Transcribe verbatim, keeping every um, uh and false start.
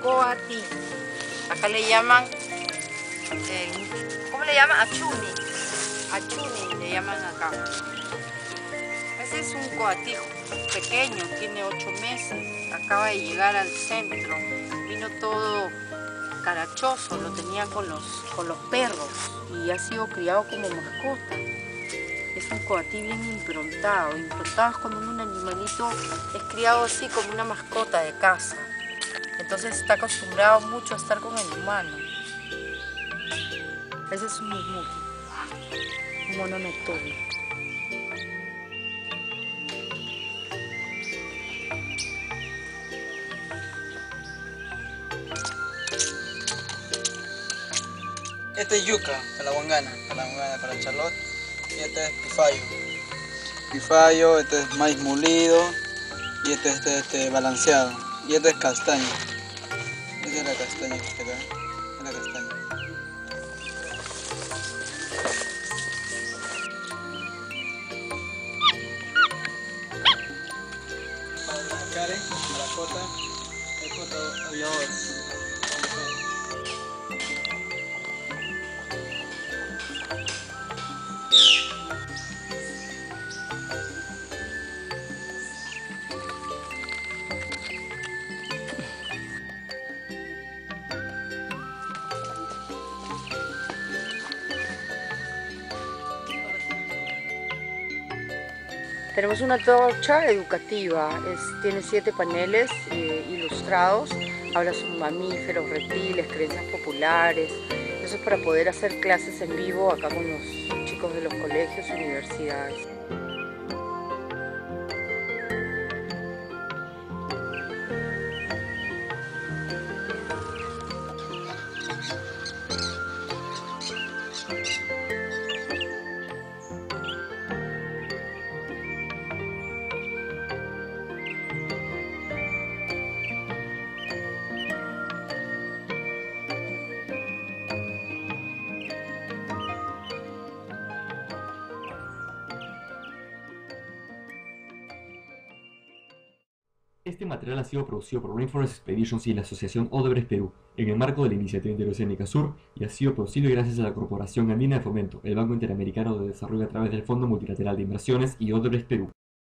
coatí. Acá le llaman, eh, ¿cómo le llaman? Achuni. Achuni le llaman acá. Ese es un coatí pequeño, tiene ocho meses. Acaba de llegar al centro. Vino todo carachoso, lo tenían con los, con los perros y ha sido criado como mascota. Es un coatí bien improntado. Improntado es cuando un animalito es criado así como una mascota de casa. Entonces está acostumbrado mucho a estar con el humano. Ese es un mumuki, un mono nocturno. Este es yuca, calabongana, calabongana para Charlotte. Y este es pifayo. Pifayo, este es maíz molido. Y este es este, este, balanceado. Y este es castaña. Esta es la castaña que está acá. Esta es la castaña. Para Karen, maracota, el foto aviador. Tenemos una torcha educativa, es, tiene siete paneles eh, ilustrados, habla sobre mamíferos, reptiles, creencias populares. Eso es para poder hacer clases en vivo acá con los chicos de los colegios y universidades. Este material ha sido producido por Rainforest Expeditions y la Asociación Odebrecht Perú, en el marco de la Iniciativa Interoceánica Sur, y ha sido posible gracias a la Corporación Andina de Fomento, el Banco Interamericano de Desarrollo a través del Fondo Multilateral de Inversiones y Odebrecht Perú.